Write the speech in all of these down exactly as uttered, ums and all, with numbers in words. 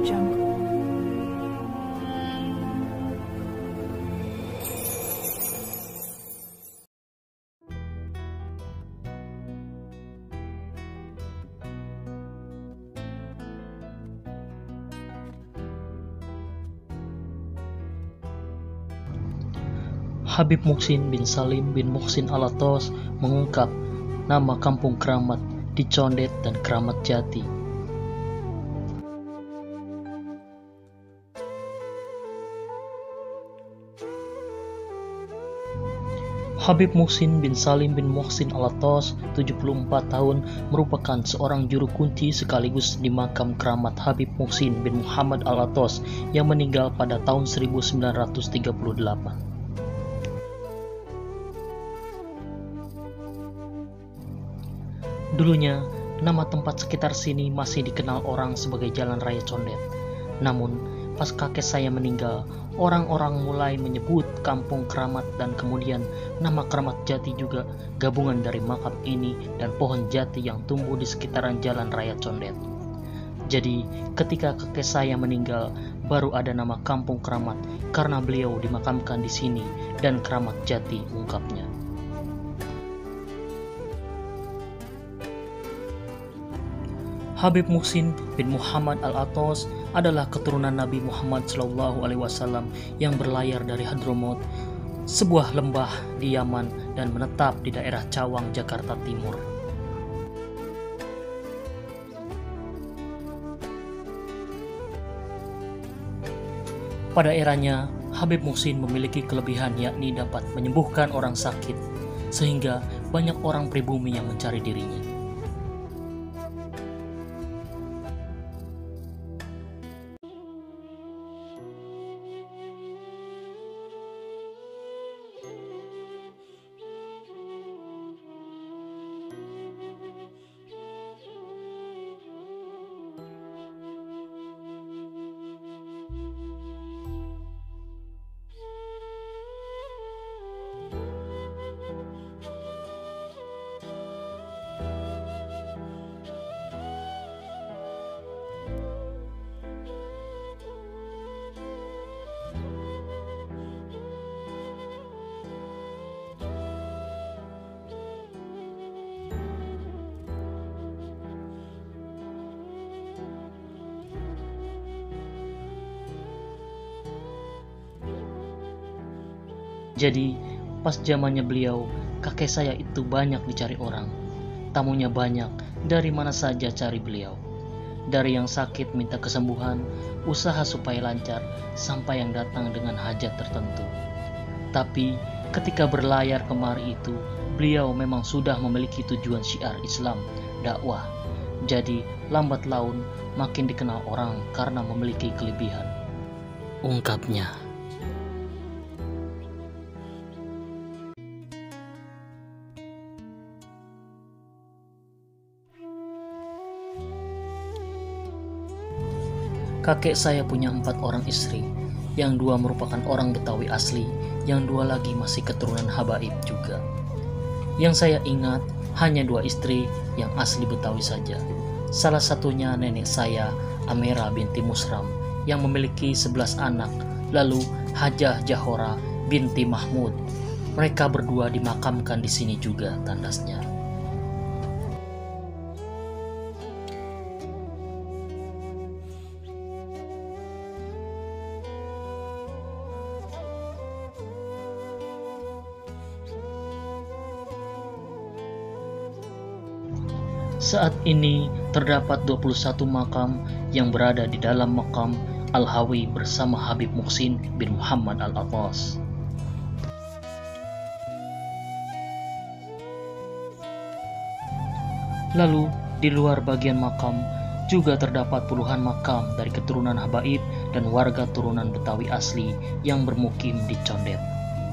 Jungle. Habib Muhsin bin Salim bin Muhsin Alatos mengungkap nama kampung keramat di Condet dan Keramat Jati. Habib Muhsin bin Salim bin Muhsin Alatos, tujuh puluh empat tahun, merupakan seorang juru kunci sekaligus di makam keramat Habib Muhsin bin Muhammad Alatos yang meninggal pada tahun seribu sembilan ratus tiga puluh delapan. Dulunya, nama tempat sekitar sini masih dikenal orang sebagai Jalan Raya Condet. Namun, pas kakek saya meninggal, orang-orang mulai menyebut kampung keramat dan kemudian nama Keramat Jati juga gabungan dari makam ini dan pohon jati yang tumbuh di sekitaran Jalan Raya Condet. Jadi, ketika kakek saya meninggal, baru ada nama kampung keramat karena beliau dimakamkan di sini dan Keramat Jati, ungkapnya. Habib Muhsin bin Muhammad Al-Atos adalah keturunan Nabi Muhammad shallallahu alaihi wasallam yang berlayar dari Hadramaut, sebuah lembah di Yaman, dan menetap di daerah Cawang, Jakarta Timur. Pada eranya, Habib Muhsin memiliki kelebihan yakni dapat menyembuhkan orang sakit, sehingga banyak orang pribumi yang mencari dirinya. Jadi, pas zamannya beliau, kakek saya itu banyak dicari orang. Tamunya banyak, dari mana saja cari beliau. Dari yang sakit minta kesembuhan, usaha supaya lancar, sampai yang datang dengan hajat tertentu. Tapi, ketika berlayar kemari itu, beliau memang sudah memiliki tujuan syiar Islam, dakwah. Jadi, lambat laun makin dikenal orang karena memiliki kelebihan, ungkapnya. Kakek saya punya empat orang istri, yang dua merupakan orang Betawi asli, yang dua lagi masih keturunan Habaib juga. Yang saya ingat hanya dua istri yang asli Betawi saja. Salah satunya nenek saya, Amera binti Musram, yang memiliki sebelas anak, lalu Hajah Jahora binti Mahmud. Mereka berdua dimakamkan di sini juga, tandasnya. Saat ini terdapat dua puluh satu makam yang berada di dalam makam Al-Hawi bersama Habib Muhsin bin Muhammad Al-Atos. Lalu di luar bagian makam juga terdapat puluhan makam dari keturunan Habaib dan warga turunan Betawi asli yang bermukim di Condet.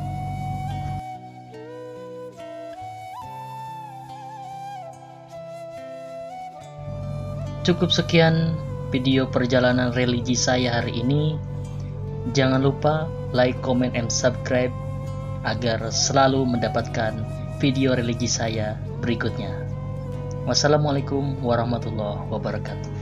Cukup sekian video perjalanan religi saya hari ini. Jangan lupa like, comment, and subscribe agar selalu mendapatkan video religi saya berikutnya. Wassalamualaikum warahmatullahi wabarakatuh.